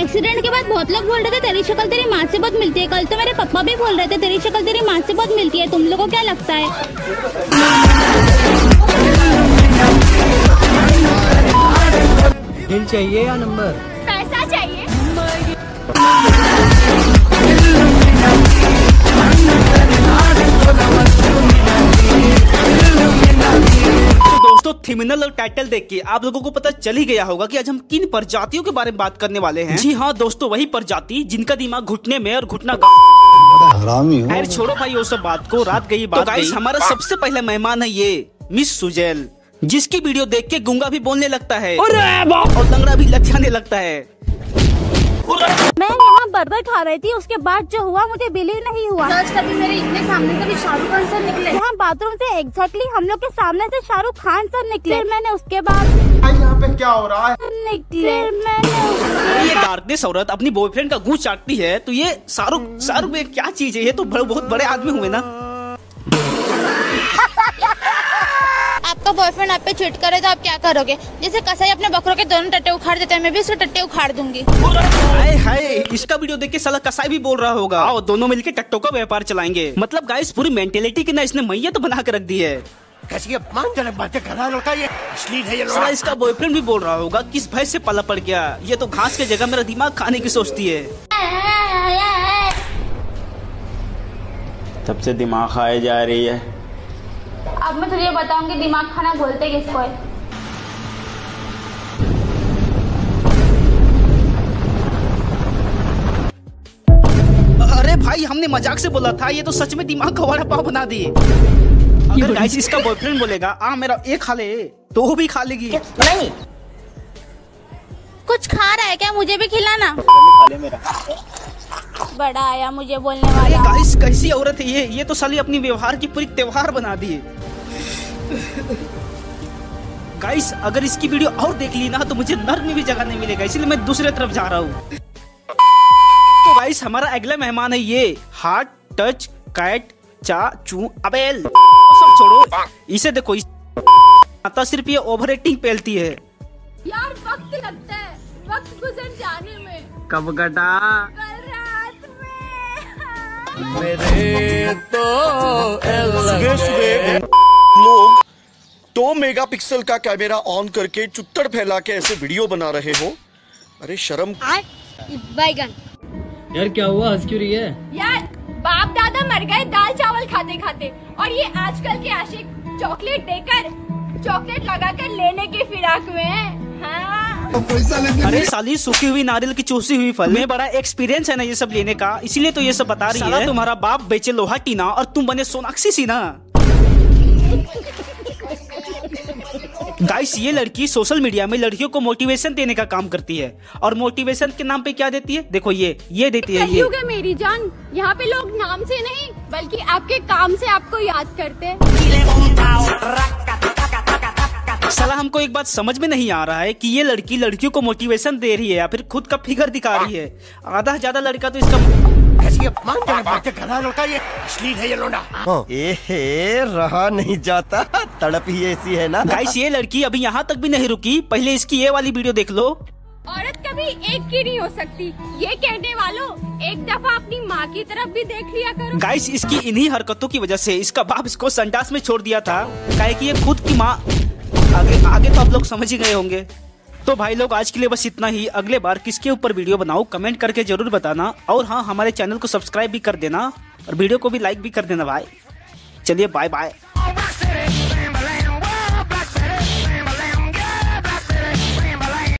Accident के बाद बहुत लोग बोल रहे थे तेरी शक्ल तेरी माँ से बहुत मिलती है। कल तो मेरे पापा भी बोल रहे थे तेरी शक्ल तेरी माँ से बहुत मिलती है। तुम लोगों को क्या लगता है? दिल चाहिए या नंबर? पैसा चाहिए। दोस्तों, थंबनेल और टाइटल देख के आप लोगों को पता चल ही गया होगा कि आज हम किन प्रजातियों के बारे में बात करने वाले हैं। जी हाँ दोस्तों, वही प्रजाति जिनका दिमाग घुटने में और घुटना हरामी हो। खैर छोड़ो भाई वो सब बात को, रात गई बात गई। हमारा सबसे पहला मेहमान है ये मिस सुजैल, जिसकी वीडियो देख के गूंगा भी बोलने लगता है और लंगड़ा भी लथियाने लगता है। मैं यहाँ बर्गर खा रही थी, उसके बाद जो हुआ मुझे बिलीव नहीं हुआ। आज कभी मेरे इतने सामने से भी शाहरुख खान सर निकले। यहाँ बाथरूम से एग्जैक्टली हम लोग के सामने से शाहरुख खान सर निकले। फिर मैंने उसके बाद यहाँ पे क्या हो रहा है निकले। मैंने ये डार्कनेस औरत अपनी बॉयफ्रेंड का गूंज चाटती है तो ये शाहरुख में क्या चीज है? ये तो बहुत बड़े आदमी हुए ना। आपका बॉयफ्रेंड आप पे चीट करे तो आप क्या करोगे? जैसे कसाई अपने बकरों के दोनों टट्टे उखाड़ देते हैं, मैं भी उसके टट्टे उखाड़ दूंगी। हाय हाय, इसका वीडियो देख के साला कसाई भी बोल रहा होगा आओ दोनों मिलके टट्टों का व्यापार चलाएंगे। मतलब गाइस पूरी मेंटेलिटी की ना इसने मैया तो बना के रख दी है। कैसी अपमानजनक बातें कर रहा है ये, अश्लील है ये। साला इसका बॉयफ्रेंड भी बोल रहा होगा किस भय से पला पड़ गया, ये तो घास की जगह मेरा दिमाग खाने की सोचती है। तब से दिमाग खाए जा रही है। अब मैं तुझे बताऊंगी दिमाग खाना बोलते किसको है। अरे भाई हमने मजाक से बोला था, ये तो सच में दिमाग का वड़ा पाव बना दिए। अगर गाइस इसका बॉयफ्रेंड बोलेगा आ मेरा एक खा ले तो वो भी खा लेगी। नहीं कुछ खा रहा है क्या? मुझे भी खिलाना। खा ले मेरा। बड़ा आया मुझे बोलने वाला। गाइस कैसी औरत है ये तो साली अपनी व्यवहार की पूरी त्योहार बना दी है। गाइस अगर इसकी वीडियो और देख ली ना तो मुझे नर्क में भी जगह नहीं मिलेगा, इसलिए मैं दूसरे तरफ जा रहा हूँ। तो गाइस हमारा अगला मेहमान है ये हार्ट टच कैट चा चू अबेल। सब छोड़ो, इसे देखो आता सिर्फ ये ओवर एक्टिंग पेलती है। यार वक्त लगता है, वक्त गुजर जाने में। कब गटा रात में। मेरे तो सुबह लोग 2 मेगापिक्सल का कैमरा ऑन करके चुत्तड़ फैला के ऐसे वीडियो बना रहे हो। अरे शर्म। बैगन यार क्या हुआ, हंस क्यों रही है? यार बाप दादा मर गए दाल चावल खाते खाते, और ये आजकल के आशिक चॉकलेट देकर चॉकलेट लगाकर लेने की फिराक में हैं। हाँ। अरे साली सूखी हुई नारियल की चूसी हुई फल में बड़ा एक्सपीरियंस है ना ये सब लेने का, इसीलिए तो ये सब बता रही है। तुम्हारा बाप बेचे लोहा टीना और तुम बने सोनाक्षी सिन्हा। गाइस ये लड़की सोशल मीडिया में लड़कियों को मोटिवेशन देने का काम करती है, और मोटिवेशन के नाम पे क्या देती है? देखो ये देती है ये। मेरी जान, यहाँ पे लोग नाम से नहीं बल्कि आपके काम से आपको याद करते हैं। साला हमको एक बात समझ में नहीं आ रहा है कि ये लड़की लड़कियों को मोटिवेशन दे रही है या फिर खुद का फिगर दिखा रही है। आधा से ज्यादा लड़का तो इसका कैसी अपमानजनक बातें कर रहा है ये, अश्लील है ये लोंडा। रहा नहीं जाता, तड़प ही ऐसी है ना। गाइस ये लड़की अभी यहाँ तक भी नहीं रुकी, पहले इसकी ये वाली वीडियो देख लो। औरत कभी एक की नहीं हो सकती, ये कहने वालों एक दफा अपनी माँ की तरफ भी देख लिया करो। गाइस इसकी इन्हीं हरकतों की वजह से इसका बाप इसको संडास में छोड़ दिया था, काहे कि ये खुद की माँ। आगे तो आप लोग समझ ही गए होंगे। तो भाई लोग आज के लिए बस इतना ही। अगले बार किसके ऊपर वीडियो बनाऊं कमेंट करके जरूर बताना, और हाँ हमारे चैनल को सब्सक्राइब भी कर देना और वीडियो को भी लाइक भी कर देना भाई। चलिए बाय बाय।